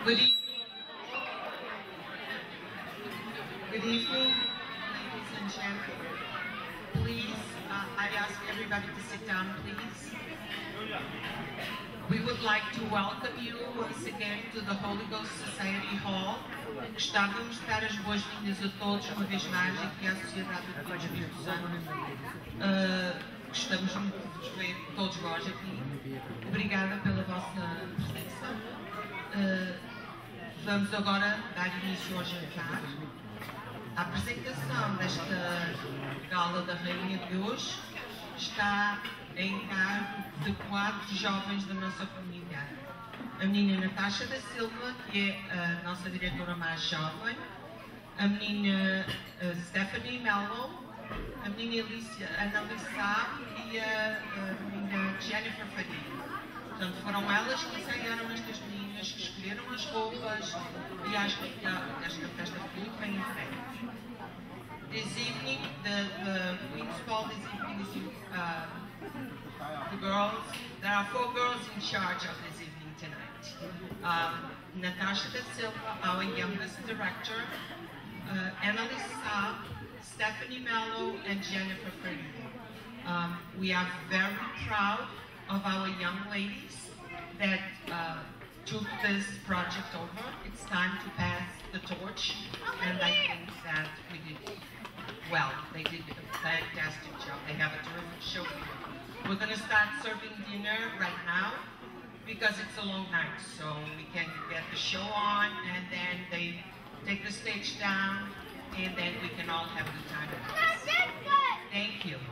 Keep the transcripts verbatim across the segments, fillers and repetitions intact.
Good evening. Good evening, ladies and gentlemen. Please, uh, I ask everybody to sit down, please. We would like to welcome you once again to the Holy Ghost Society Hall. Gostávamos de dar as boas-vindas a todos, uma vez mais, aqui à Sociedade do Filho Espírito Santo. Uh, gostamos muito de vos ver, todos nós aqui. Obrigada pela vossa presença. Uh, vamos agora dar início ao jantar. A apresentação desta gala da Rainha de hoje está em encargo de quatro jovens da nossa comunidade. A menina Natasha da Silva, que é a nossa diretora mais jovem, a menina uh, Stephanie Mello, a menina Alicia, Ana Lissá e a, a menina Jennifer Faria. Portanto, foram elas que ensaiaram estas meninas, que escolheram as roupas e acho que esta festa foi muito bem entregue. This evening, the, the Queen's Ball this evening is uh, the girls. There are four girls in charge of this evening tonight. Um, Natasha da Silva, our youngest director, uh, Annalise Saab, Stephanie Mello, and Jennifer Faria. Um, we are very proud of our young ladies that uh, took this project over. It's time to pass the torch, and I think that we did well. They did a fantastic job. They have a terrific show here. We're going to start serving dinner right now because it's a long night, so we can get the show on, and then they take the stage down, and then we can all have a good time. Thank you.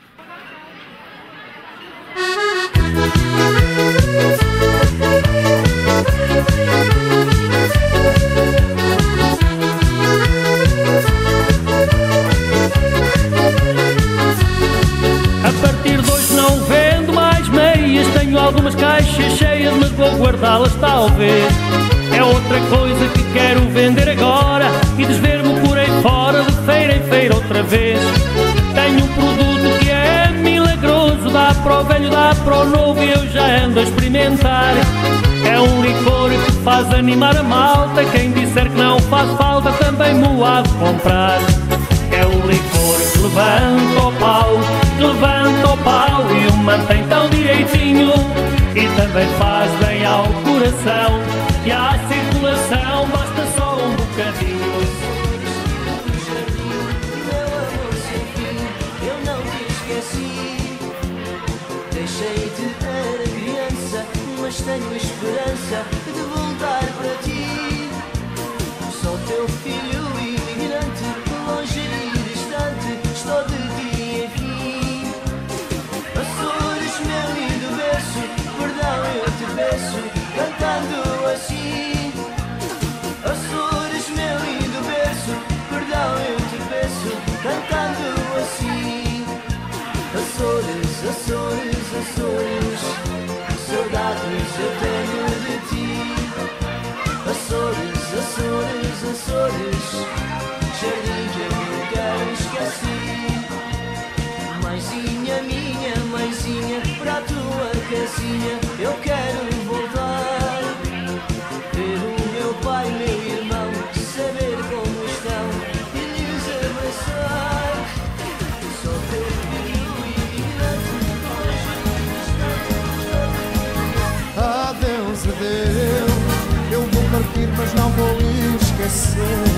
A partir de hoje não vendo mais meias. Tenho algumas caixas cheias, mas vou guardá-las talvez. É outra coisa que quero vender agora e desver-me por aí fora, de feira em feira outra vez. Tenho um produto que é milagroso, dá para o velho, dá para o novo, e eu já ando a experimentar. É um licor que faz animar a malta, quem disser que não faz falta também me há de comprar. É o licor que levanta o pau, que levanta o pau e o mantém tão direitinho, e também faz bem ao coração e à circulação, basta só um bocadinho. Deixei de ter criança, mas tenho esperança de voltar para ti. Sou teu filho imigrante, longe e distante, estou de ti enfim. Açores, meu lindo berço, perdão eu te peço, cantando assim. Açores, meu lindo berço, perdão eu te peço, cantando assim. Açores, Açores, Açores, saudades eu tenho de ti. Açores, Açores, Açores, jardim que eu nunca esqueci. Mãezinha minha, mãezinha, para a tua casinha eu quero voltar. Ver o meu pai, meu irmão, saber como estão e lhes abraçar. Sou teu filho imigrante, adeus, adeus, eu vou partir mas não vou esquecer.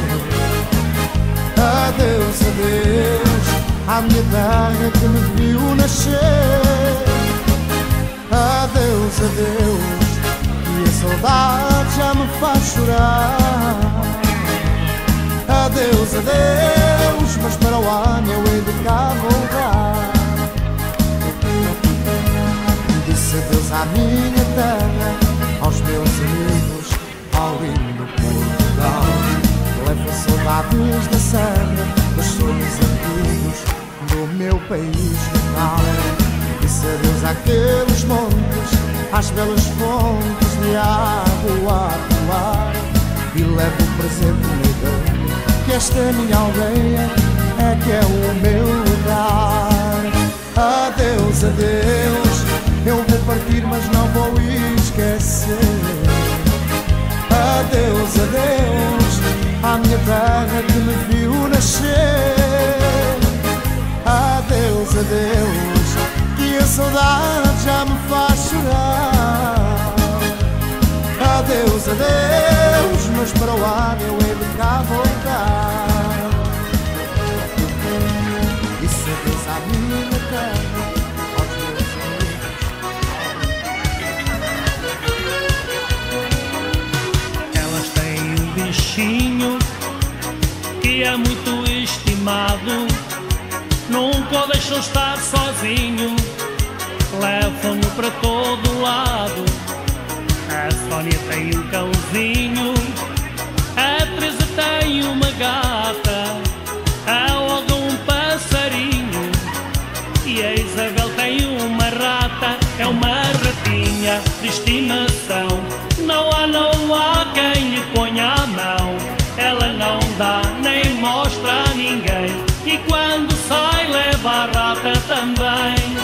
Adeus, adeus, à minha terra que me viu nascer. Adeus, adeus, e a saudade já me faz chorar. Adeus, adeus, mas para o ano eu hei de cá voltar. Disse adeus à minha terra, aos meus amigos, ao lindo Portugal. Levo saudades da serra, dos sonhos antigos, do meu país natal. Disse adeus àqueles montes, às belas fontes de água a rolar. E levo o presente negando que esta minha aldeia é que é o meu lugar. Adeus, adeus, eu vou partir mas não vou esquecer. Adeus, Adeus, adeus à minha terra que me viu nascer. Adeus, adeus, que a saudade já me faz chorar. Adeus, adeus, mas para o ano eu hei de cá voltar. Disse adeus à minha terra, aos meus amigos. Elas têm um bichinho que é muito estimado, nunca o deixam estar sozinho, levam-no para todo lado. A Sónia tem um cãozinho, a Teresa tem uma gata, a Olga um passarinho e a Isabel tem uma rata. É uma ratinha de estimação, não há, não há quem lhe ponha a mão. Ela não dá nem mostra a ninguém, e quando sai leva a rata também.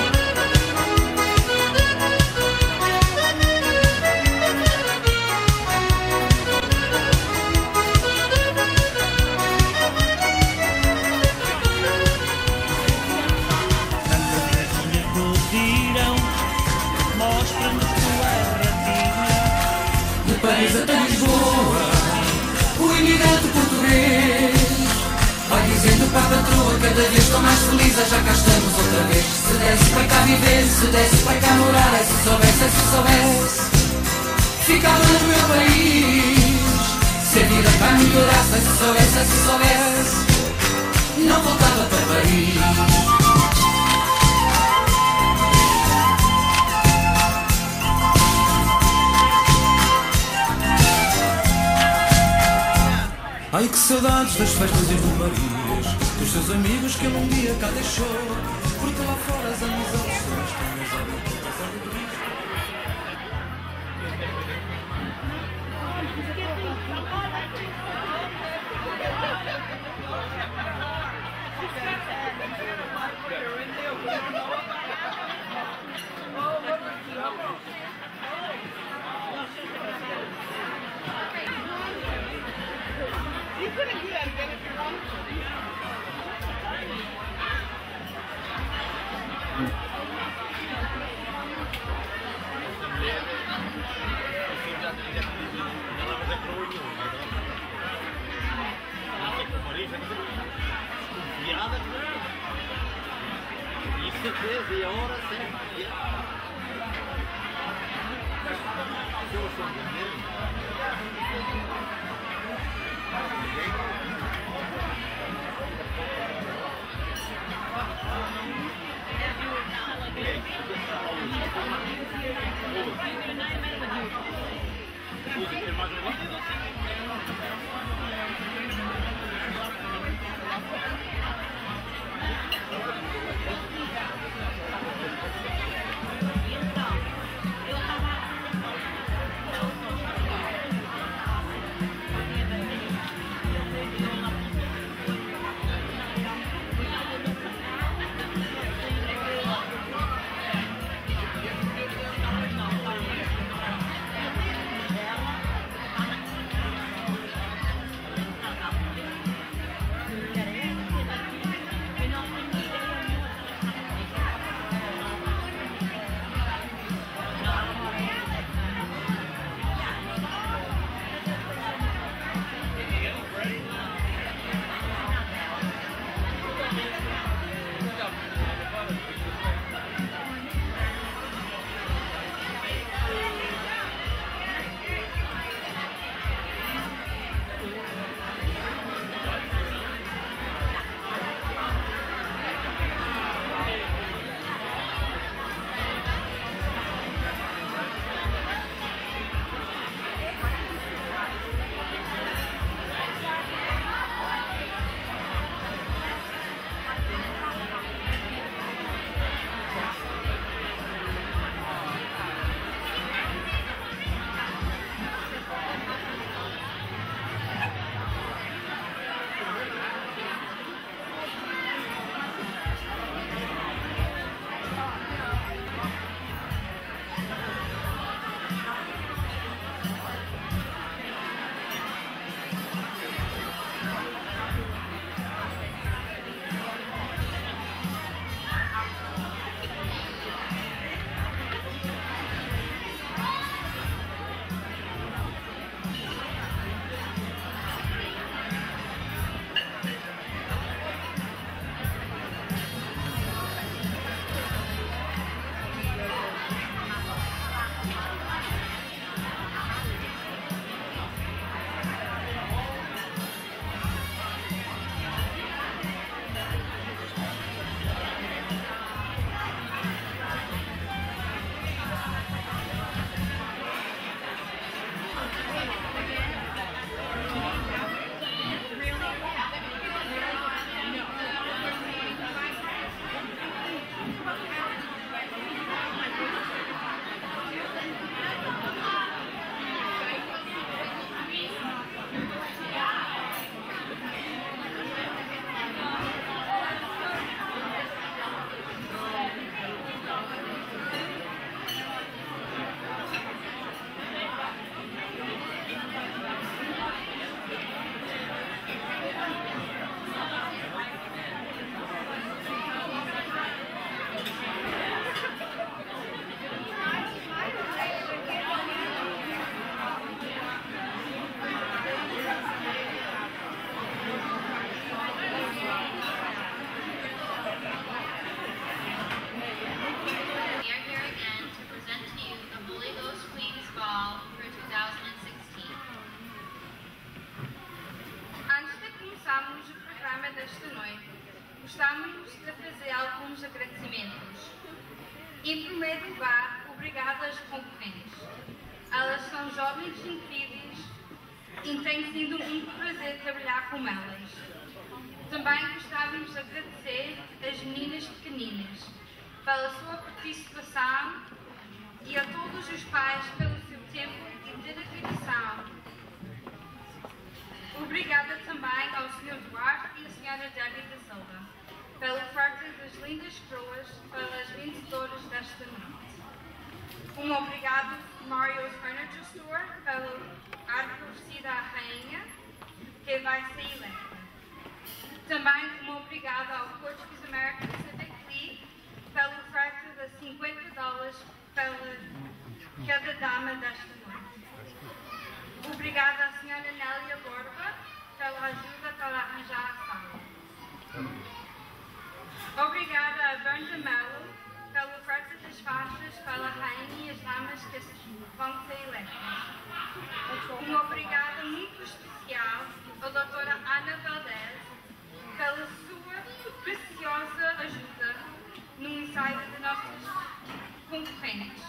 Paris até Lisboa, o imigrante português vai dizendo para a patroa, cada vez estou mais feliz, já cá estamos outra vez. Se desse para cá viver, se desse para cá morar, é se soubesse, é se soubesse, ficava no meu país. Se a vida cá melhorasse, é se soubesse, é se soubesse, não voltava para Paris. Ai, que saudades das festas e romarias, dos seus amigos que ele um dia cá deixou, porque lá fora as amizades são estranhas. E agora sim. gostamos de fazer alguns agradecimentos. Em primeiro lugar, obrigado às concorrentes. Elas são jovens incríveis e tem sido um prazer trabalhar com elas. Também gostávamos de agradecer às meninas pequeninas pela sua participação e a todos os pais pelo seu tempo e dedicação. Obrigada também ao senhor Duarte e à senhora Debbie da Silva pela oferta das lindas coroas para as vencedoras desta noite. Um obrigado Mario's Furniture Store pela arte oferecida à rainha, que vai ser eleita. Também um obrigado ao Portuguese American Civic League pela oferta de cinquenta dólares pela cada dama desta noite. Obrigada à senhora Nélia Borba pela ajuda para arranjar a sala. Obrigada a Brenda Mello pela oferta das faixas para a rainha e as damas que vão ser eleitas. Um obrigada muito especial à doutora Ana Valdez pela sua preciosa ajuda no ensaio de nossos concorrentes.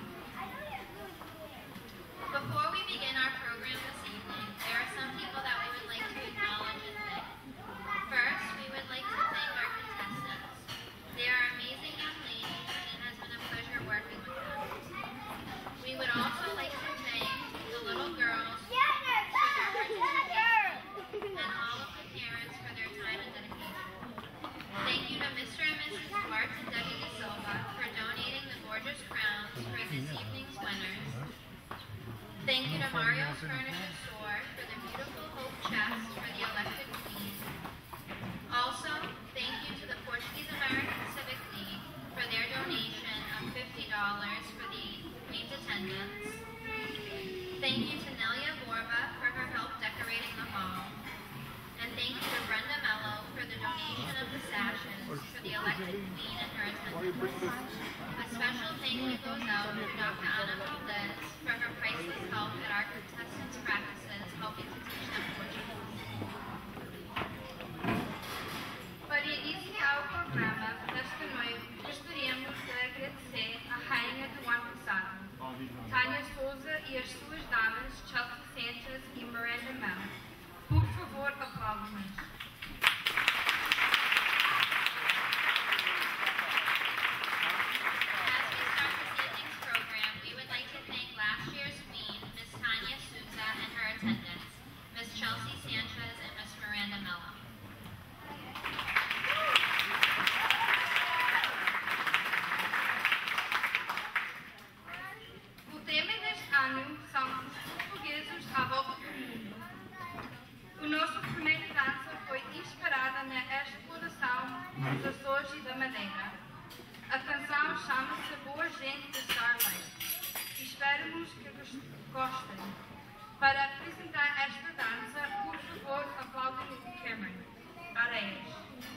Before we begin our program this evening, there are some people that we would like to acknowledge and thank. First, we would like to thank our contestants. They are amazing young ladies, and it has been a pleasure working with them. We would also like to thank the little girls for their participation and all of the parents for their time and dedication. Thank you to Mister and Missus Duarte and Debbie De Silva for donating the gorgeous crowns for this evening's winners. Thank you to Mario's Furniture Store for the beautiful Hope chest for the elected queen. Also, thank you to the Portuguese American Civic League for their donation of fifty dollars for the queen's attendance. Thank you to Nelia Borba for her help decorating the hall. And thank you to Brenda Mello for the donation of the sashes for the elected queen and her attendants. A special thank you goes out to Doctor Ana Valdez for her priceless help at our contestants' practices, helping to teach them Portuguese. Para iniciar o programa desta noite, gostaríamos de agradecer à rainha do ano passado, Tânia Souza, e as suas damas, Chelsea Sanchez e Miranda Mello. Por favor, aplaudam-nos. Miss Chelsea Sanchez and Miss Miranda Mello. O tema deste ano são os portugueses à volta do mundo. O nosso primeira dança foi inspirada na exploração dos Açores e da Madeira. A canção chama-se Boa Gente de Starlight. Esperamos que gostem. Para apresentar esta dança, por favor, aplaudem o Cameron Areias.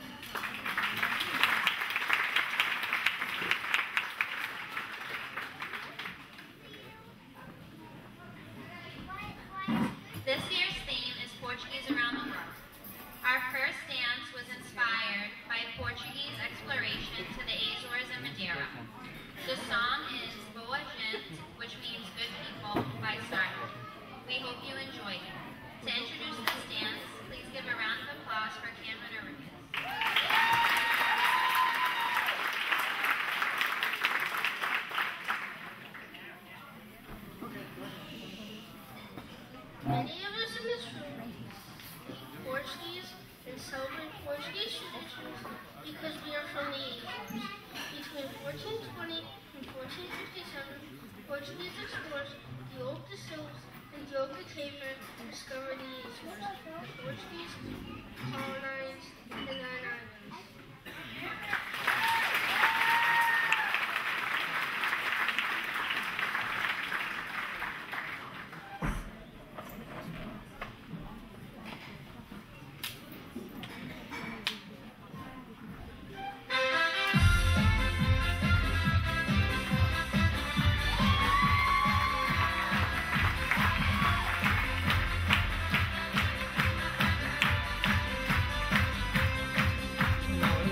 This year's theme is Portuguese around the world. Our first dance was inspired by Portuguese exploration to the Azores and Madeira. The song is Boa Gente, which means good people, by Starlight. We hope you enjoy it. To introduce this dance, please give a round of applause for Cameron Areias. Many of us in this room speak Portuguese and celebrate Portuguese traditions because we are from the Azores. Between fourteen twenty and fourteen fifty-seven, Portuguese explorers Diogo de Silva and Diogo Taper discovered the Azores. The Portuguese colonized the nine islands. Boa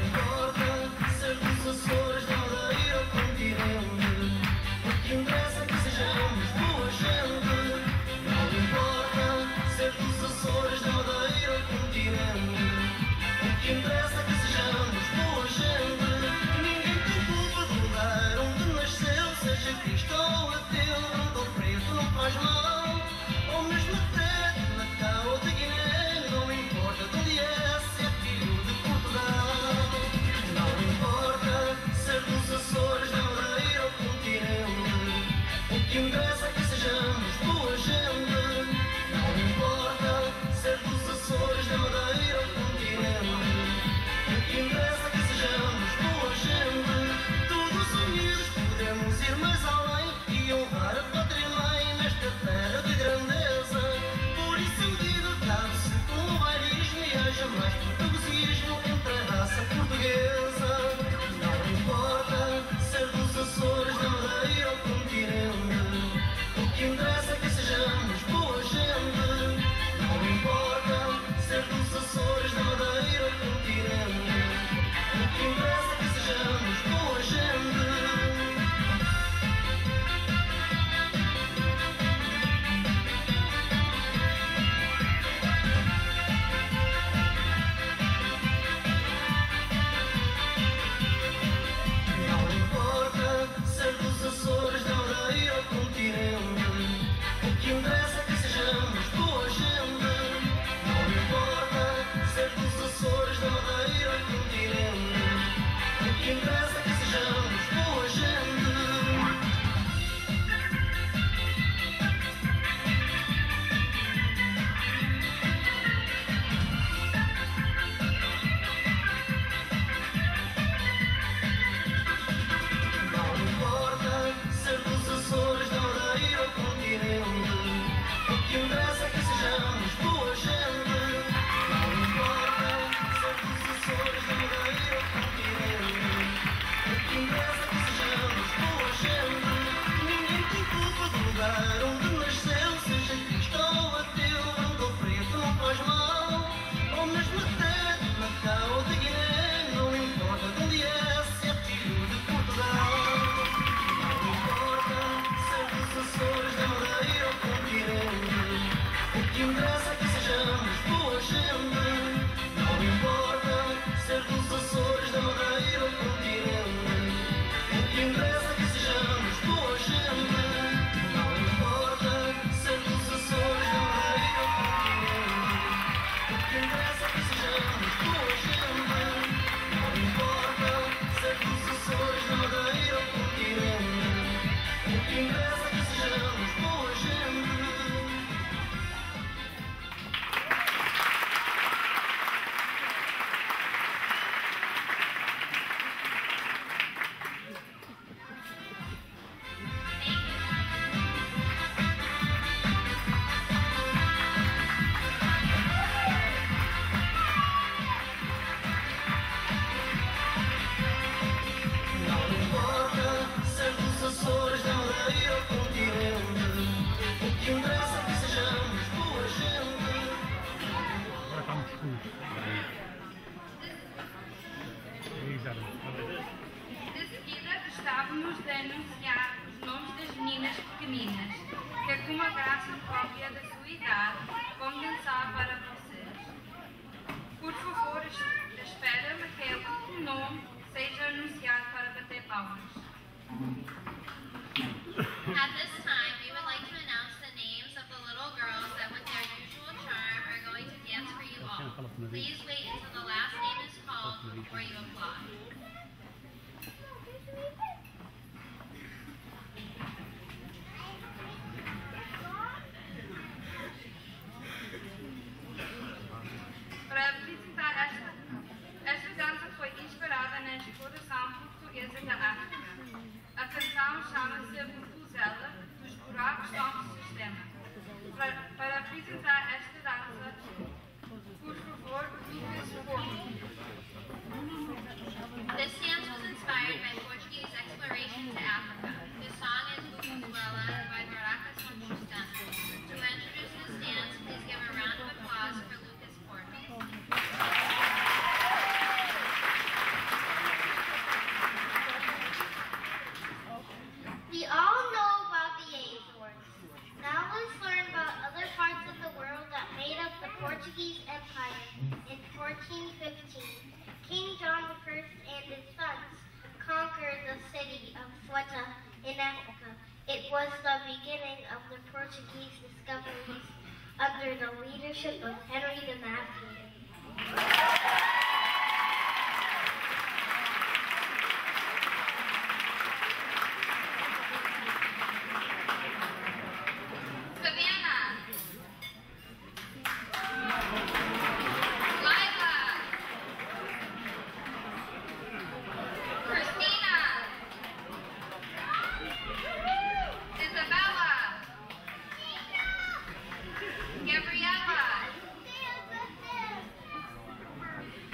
O que interessa é que sejamos boa gente. Não importa ser dos Açores, da Madeira ou do continente. O que interessa é que sejamos boa gente. Não importa ser dos Açores, da Madeira ou do continente. O que interessa é que sejamos boa gente. Não importa ser dos Açores, da Madeira ou do continente. O que interessa é que sejamos boa gente. De seguida, estávamos a anunciar os nomes das meninas pequeninas, que com uma graça própria da sua idade vão dançar para vocês. Por favor, espera-me que o nome seja anunciado para bater palmas. At this time, we would like to announce the names of the little girls that with their usual charm are going to dance for you all. Please wait until the last name is called before you applaud. Para apresentar esta, esta dança foi inspirada na exploração portuguesa da África. A canção chama-se Vuvuzela dos Buracos do Sistema. Para, para apresentar esta dança, por favor, Lucas Porto. This dance was inspired by Portuguese exploration to Africa. The song is Vuvuzela by Baracas from Tristan. To introduce this dance, please give a round of applause for Lucas Porto. We all know about the Azores. Now let's learn about other parts of the world that made up the Portuguese Empire. In fourteen fifteen, King John the First and his sons conquered the city of Ceuta in Africa. It was the beginning of the Portuguese discoveries under the leadership of Henry the Navigator. Savannah. Lila. Christina. Isabella. Gabriella.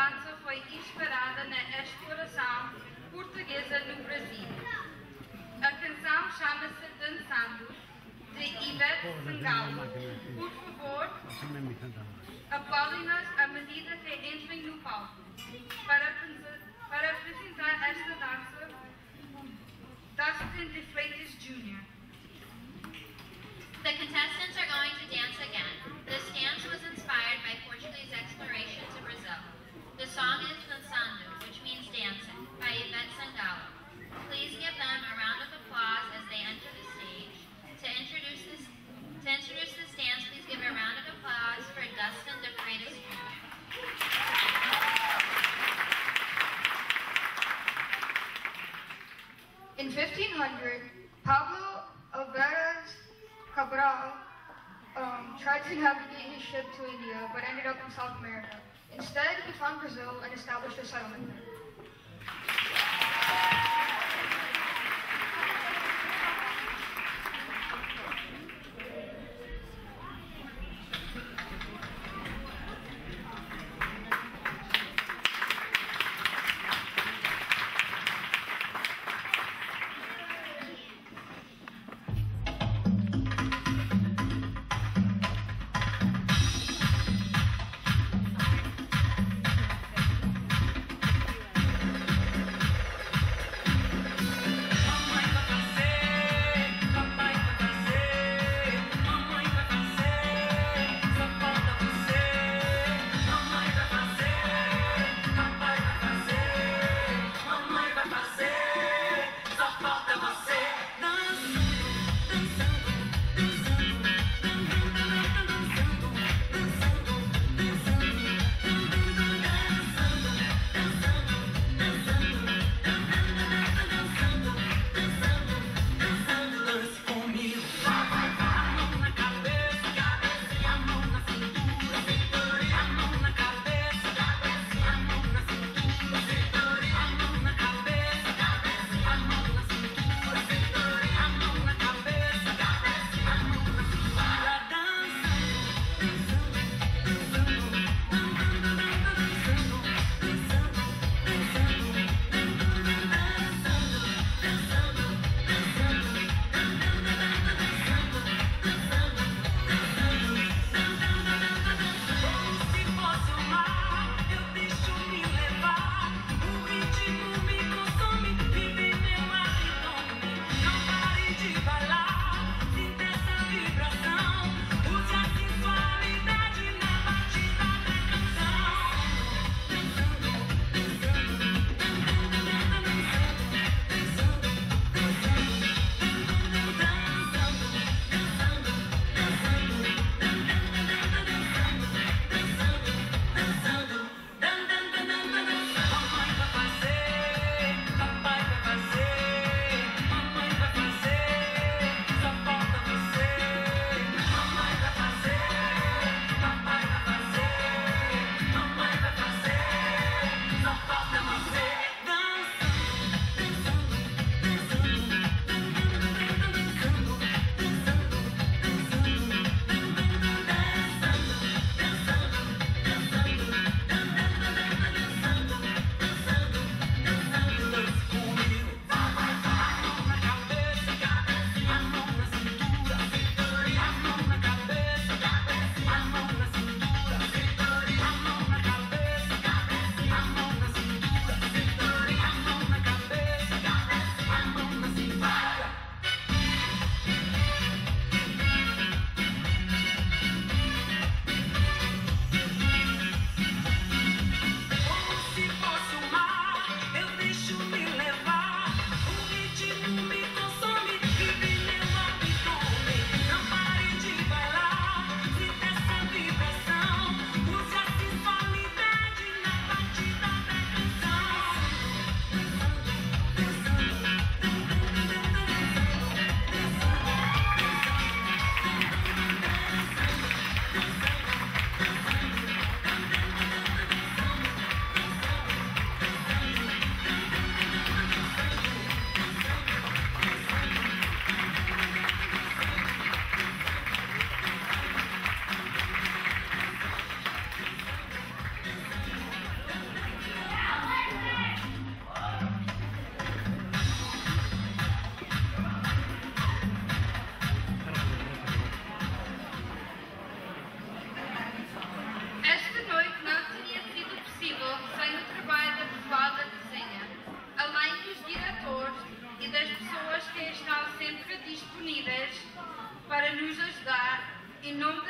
dança foi inspirada na exploração portuguesa no Brasil. A canção chama-se Dançando, de Ivete Sangalo. Por favor, aplaudem-nas à medida que entrem no palco. Para, para apresentar esta dança, Dustin de Freitas Junior The contestants are going to dance again. This dance was inspired by Portuguese exploration to Brazil. The song is Dançando, which means dancing, by Ivete Sangalo. Please give them a round of applause as they enter the stage. To introduce this, to introduce this dance, please give a round of applause for Dustin de Freitas Junior In fifteen hundred, Pablo Alvarez Cabral um, tried to navigate his ship to India, but ended up in South America. Instead, he found Brazil and established a settlement there.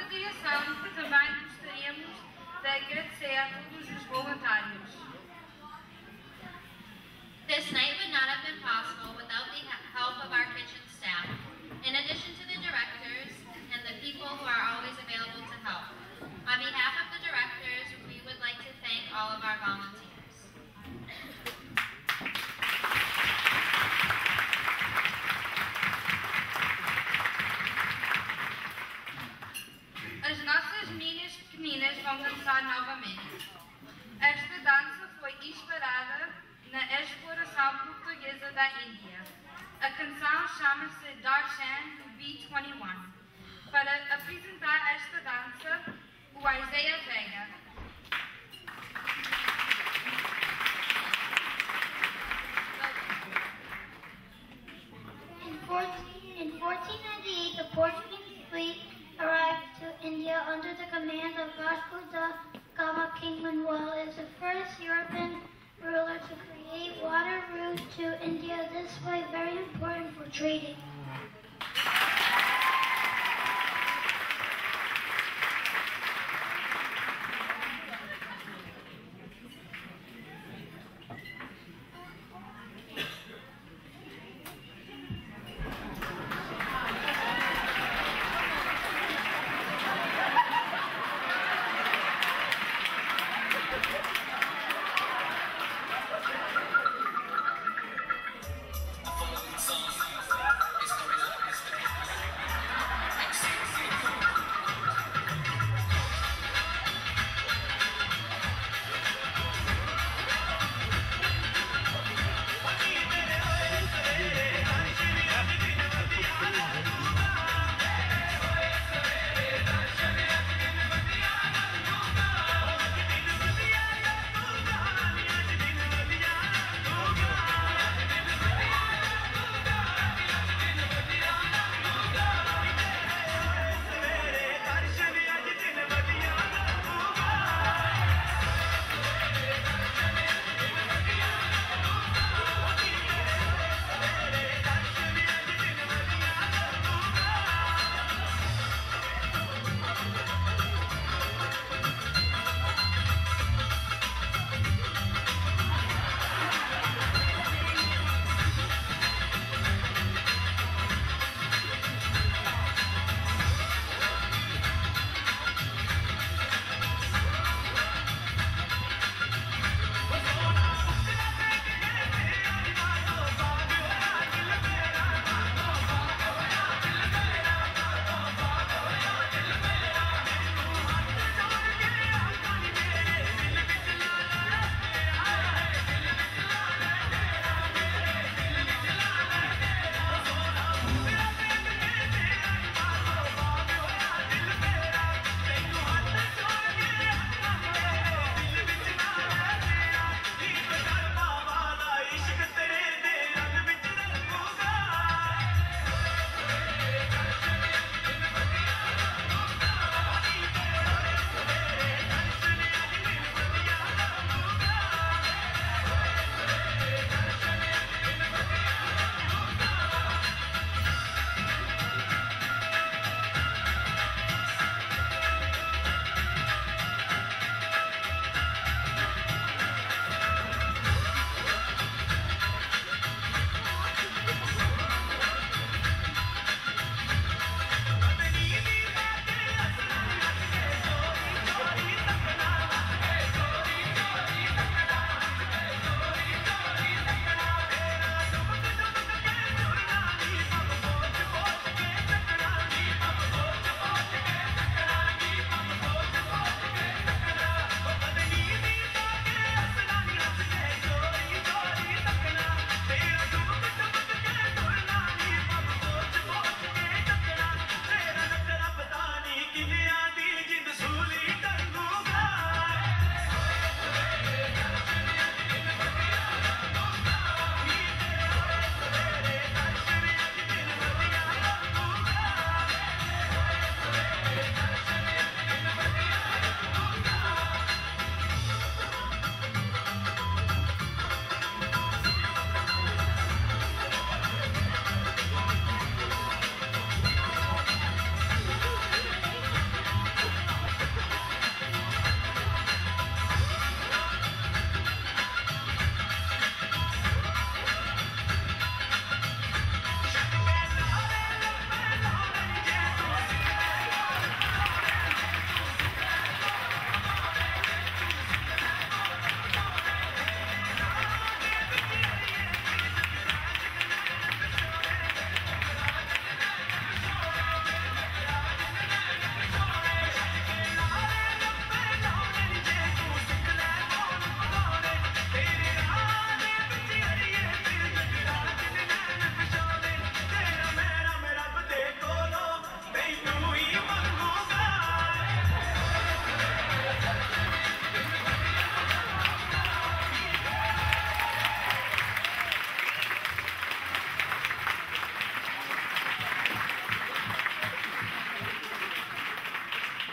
avaliação que também gostaríamos de agradecer a todos os voluntários. This night would not have been possible without the help of our kitchen staff, in addition to the directors and the people who are always available to help. On behalf of the directors, we would like to thank all of our volunteers. As nossas meninas pequeninas vão dançar novamente. Esta dança foi inspirada na exploração portuguesa da Índia. A canção chama-se Darshan do B vinte e um. Para apresentar esta dança, o Isaiah Vega. In fourteen ninety-eight, the Portuguese fleet arrived to India under the command of Vasco da Gama. King Manuel is the first European ruler to create water routes to India. This way, very important for trading. The following song is choreographed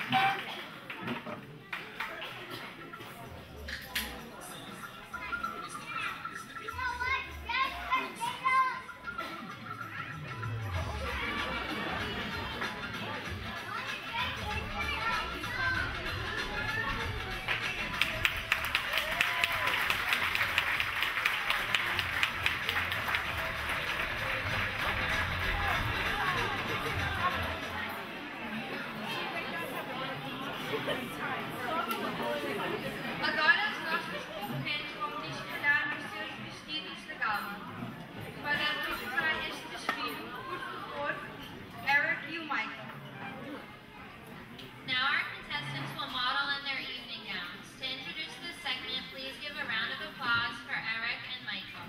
Agora os nossos concorrentes vão desfilar nos seus vestidos de gala. Para registrar este desfile, por favor, Eric e o Michael. Now our contestants will model in their evening gowns. To introduce this segment, please give a round of applause for Eric and Michael.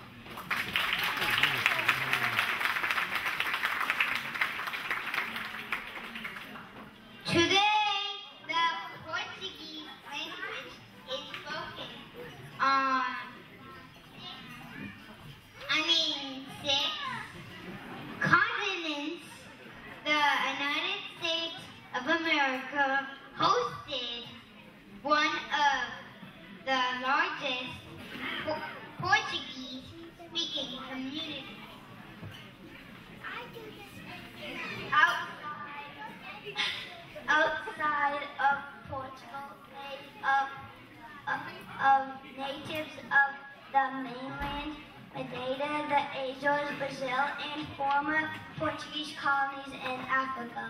Today, the Portuguese language is spoken on, I mean, six continents. The United States of America hosted one of the largest Po- Portuguese-speaking communities. Outside, outside of Portugal, made up of, of natives of the mainland, Madeira, the Azores, Brazil, and former Portuguese colonies in Africa.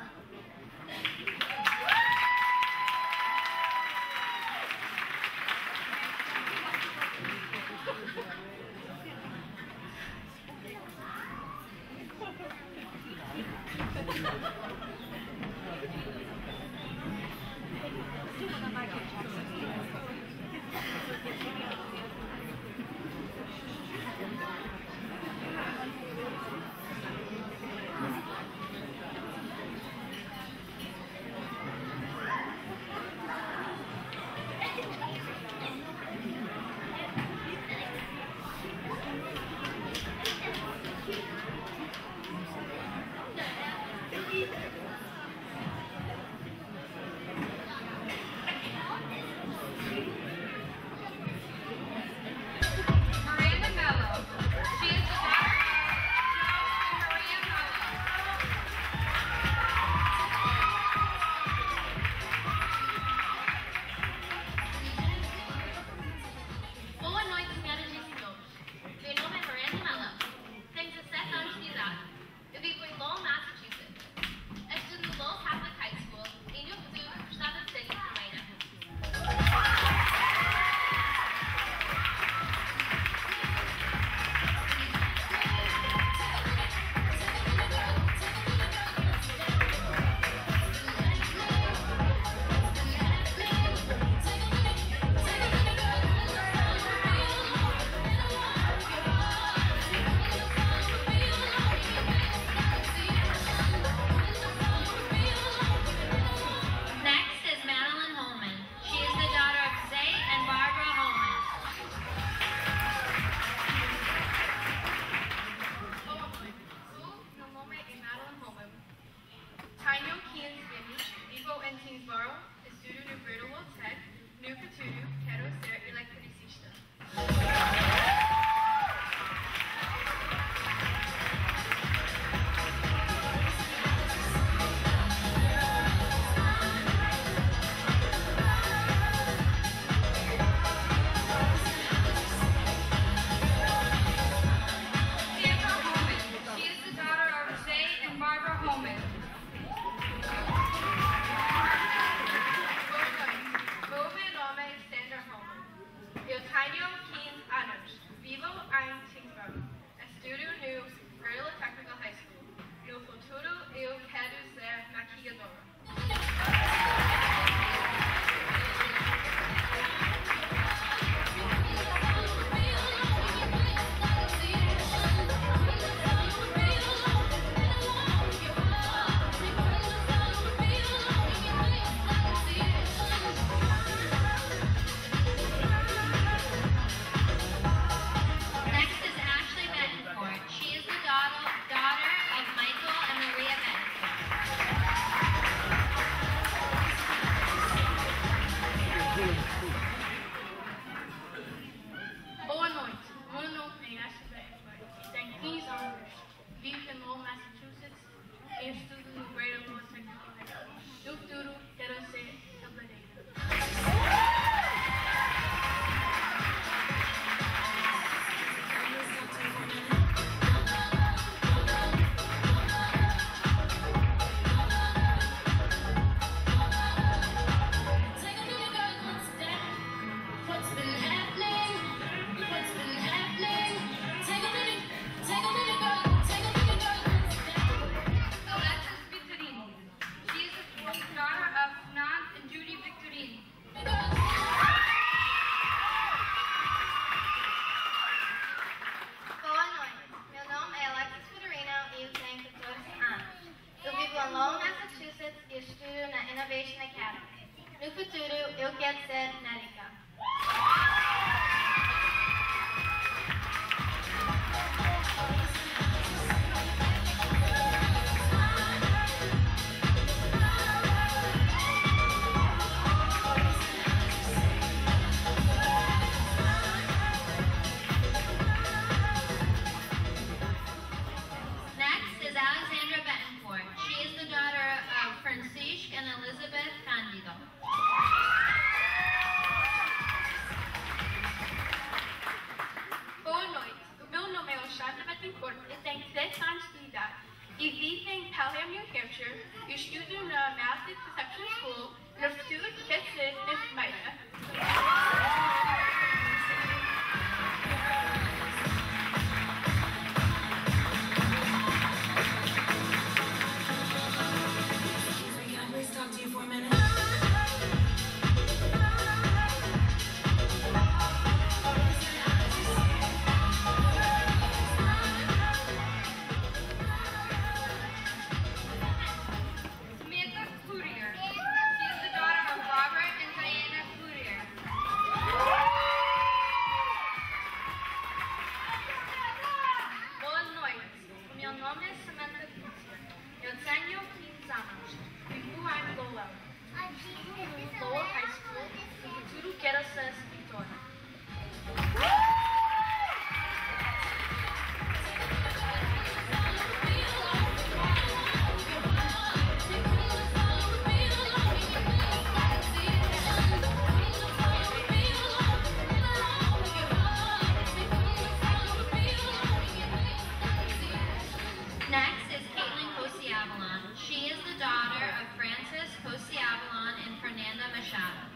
Boa noite. O meu nome é Ashley Beckford. Tenho quinze anos. Vivo em Lowell, Massachusetts. E estudo no Greater Lowell Technical High School. No futuro, quero ser cabeleireira. Innovation Academy. No futuro, eu quero ser médica. Next is Alexandra Betancourt. She is the daughter of Francisque and Elizabeth Candido. Boa noite. O meu nome é Alexandra Betancourt. Eu tenho dez anos de idade e vivo em Pelham, New Hampshire. Eu estudo na Master Perception School. No futuro, quero ser enfermeira. Talk to you for a minute. Samantha Cloutier. She is the daughter of Robert and Diana Cloutier. Boa noite. O meu nome é Samantha Cloutier. Eu tenho quinze anos. Vivo em Lowell. No Lowell High School. No futuro, quero ser escritora. Next is Caitlin Cosi-Avalon. She is the daughter of Francis Cosi-Avalon and Fernanda Machado.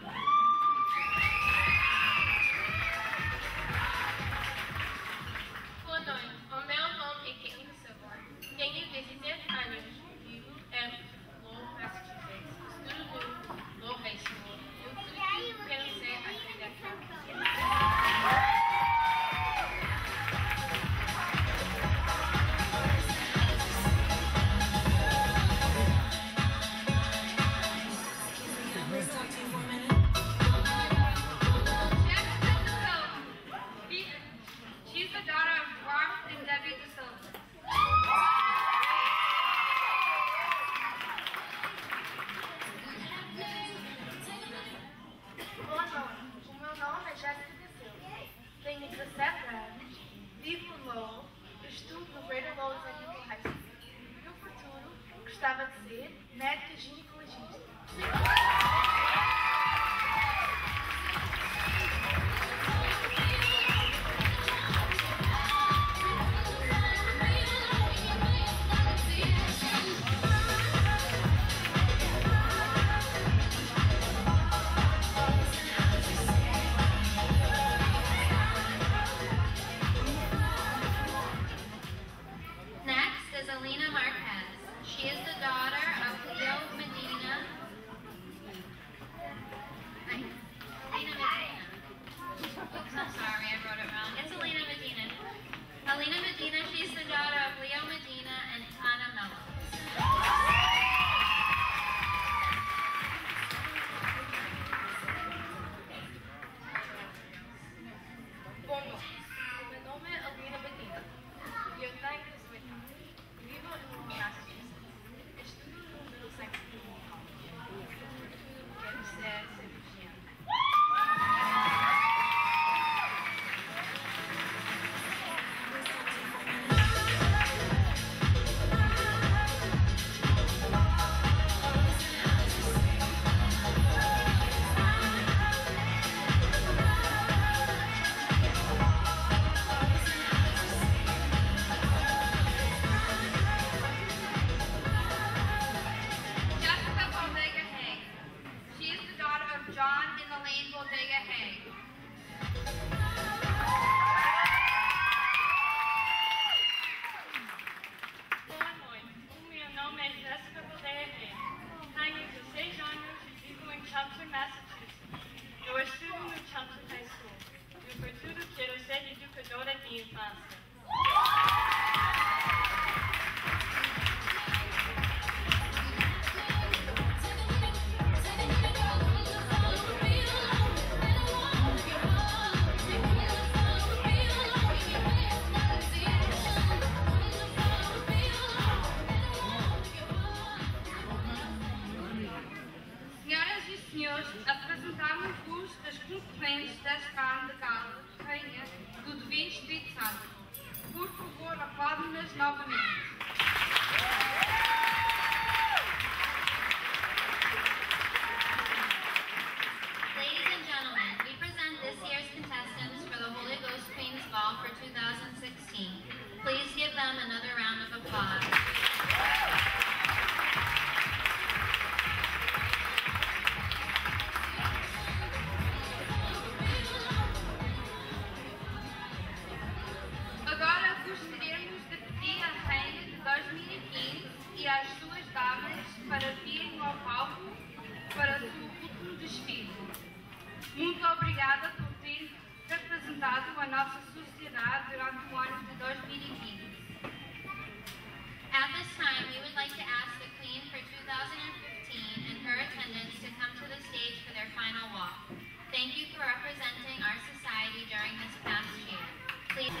Boa noite. O meu nome é Caitlin Cosi-Avalon. Tenho dezessete anos. Vivo em Lowell, Massachusetts. Estudo no Lowell High School. Eu tudo quero ser arquiteta. She's the daughter of Robert and Debbie DeSilva. Boa noite. O meu nome é Jéssica de Silva. Tenho dezessete anos. Vivo em Lowell. Estudo no Greater Lowell Technical High School. No futuro, gostava de ser médica ginecologista. Elaine Bodega Hay. Boa noite, o meu nome é Jéssica Bodega Hay. Tenho dezesseis anos e vivo em Chelmsford, Massachusetts. Eu estudo no Chelmsford High School. E por tudo quero ser educadora de infância. Apresentamos-vos as concorrentes deste ano da Gala Rainha do Divino Espírito Santo. Por favor, aplaudem-nas novamente. Ladies and gentlemen, we present this year's contestants for the Holy Ghost Queen's Ball for two thousand sixteen. Please give them another round of applause. E as suas damas para virem ao palco para o seu último desfile. Muito obrigada por ter representado a nossa sociedade durante o ano de dois mil e vinte. At this time, we would like to ask the Queen for two thousand fifteen and her attendants to come to the stage for their final walk. Thank you for representing our society during this past year. Please.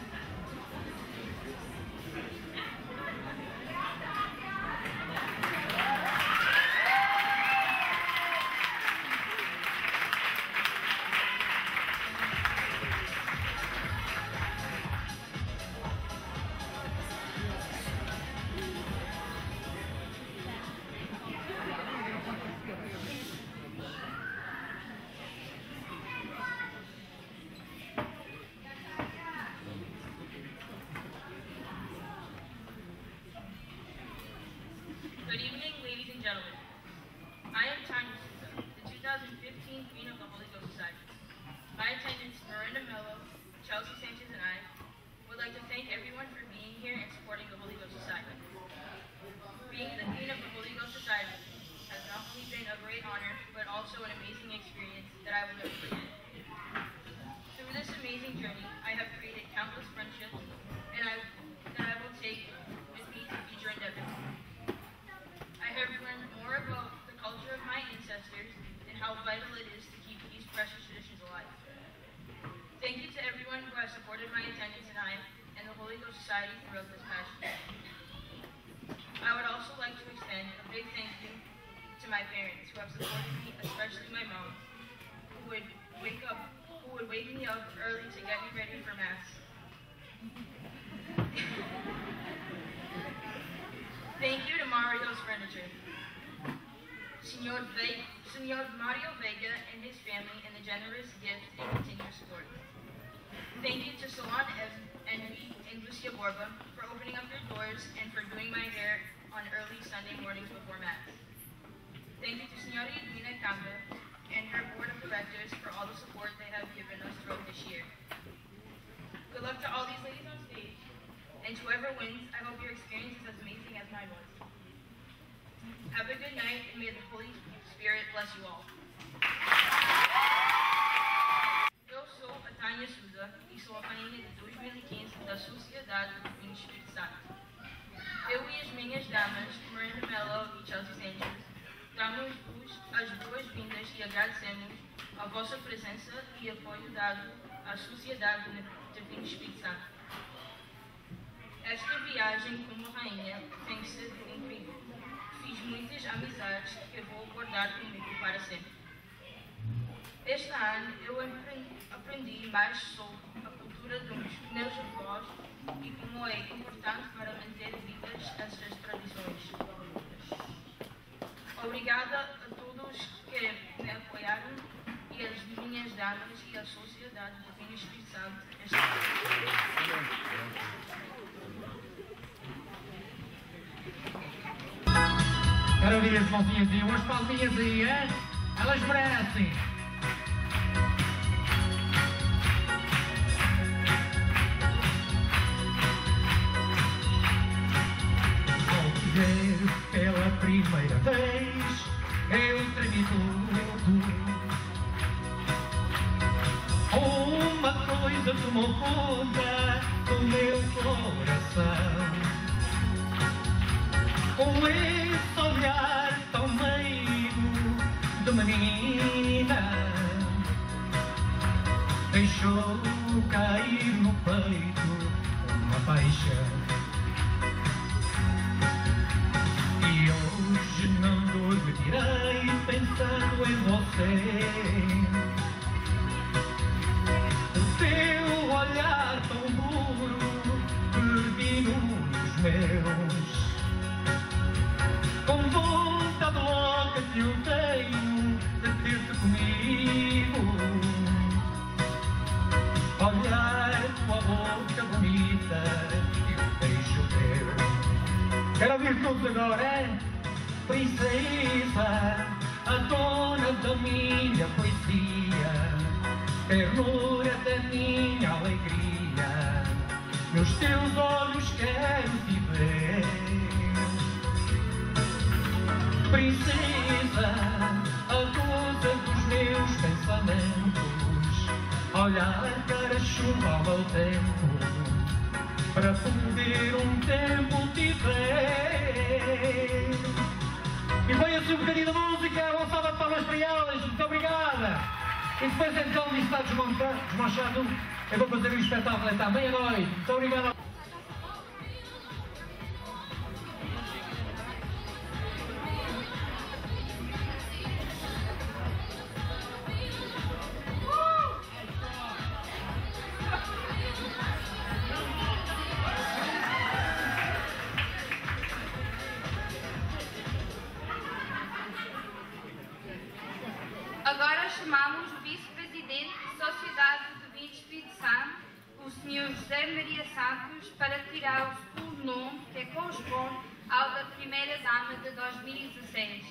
Good evening, ladies and gentlemen. I am Tanya Souza, the two thousand fifteen Queen of the Holy Ghost Society. My attendants, Miranda Mello, Chelsea Sanchez, and I would like to thank everyone for being here and supporting the Holy Ghost Society. Being the Queen of the Holy Ghost Society has not only been a great honor, but also an amazing experience that I will never forget. Through this amazing journey, I have created countless friendships, and I that I will take with me to future endeavors. I have learned more about the culture of my ancestors and how vital it is to keep these precious traditions alive. Thank you to everyone who has supported my attendance and I and the Holy Ghost Society throughout this past year. I would also like to extend a big thank you to my parents who have supported me, especially my mom, who would wake up, who would wake me up early to get me ready for Mass. Thank you to Mario's Furniture, Senor, Ve Senor Mario Vega and his family, and the generous gift and continuous support. Thank you to Salon Envy and Lucia Borba for opening up their doors and for doing my hair on early Sunday mornings before Mass. Thank you to Senora Edwina Camba and her board of directors for all the support they have given us throughout this year. Good luck to all these ladies on stage. And to whoever wins, I hope your experience is as amazing as mine was. Have a good night, and may the Holy Spirit bless you all. Eu sou a Tânia Souza e sou a rainha de dois mil e quinze da Sociedade do Divino Espírito Santo. Eu e as minhas damas, Miranda Mello e Chelsea Sanchez, damos-vos as boas-vindas e agradecemos a vossa presença e apoio dado à Sociedade do Divino Espírito Santo. Esta viagem como rainha tem sido incrível. Fiz muitas amizades que vou guardar comigo para sempre. Este ano eu aprendi mais sobre a cultura dos meus avós e como é importante para manter vivas essas tradições. Obrigada a todos que me apoiaram e as minhas damas e a Sociedade do Divino Espírito Santo. Quero ouvir as mãozinhas aí, umas palminhas aí, hein? Elas merecem. tomou conta do meu coração. Com esse olhar tão meigo de menina, deixou cair no peito uma paixão. E hoje não dormirei pensando em você. O teu olhar tão puro, perdido nos meus, com vontade louca que eu tenho de ter-te comigo. Olhar tua boca bonita e o beijo teu. Quero ouvir todos agora, é? Princesa, a dona da minha poesia, ternura da minha alegria, nos teus olhos quero te ver. Princesa, a deusa dos meus pensamentos, olhar para a chuva ao meu tempo, para poder um tempo te ver. E põe-se um bocadinho de música, uma salva de palmas para elas, muito obrigada. E depois então, isto está desmanchado, eu vou fazer um espetáculo até à meia-noite. Muito obrigado. Agora chamamos o vice-presidente da Sociedade de Vinho Espírito Santo, o senhor José Maria Santos, para tirar o segundo nome que corresponde ao da primeira dama de dois mil e dezesseis.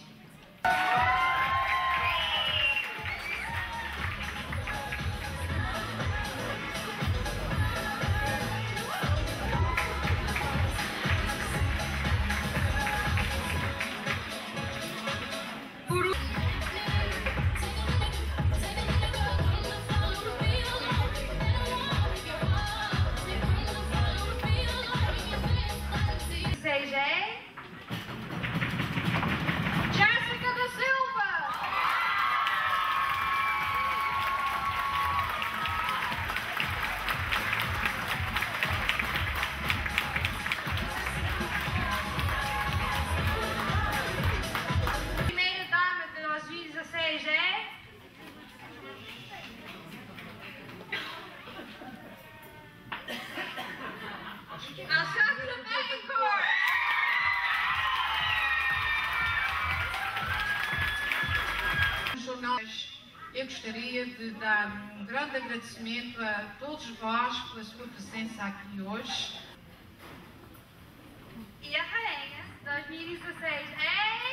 É Jéssica da Silva. Primeira dama de dois mil e dezesseis é Alexandra Betancourt. Eu gostaria de dar um grande agradecimento a todos vós pela sua presença aqui hoje. E a rainha dois mil e dezesseis é...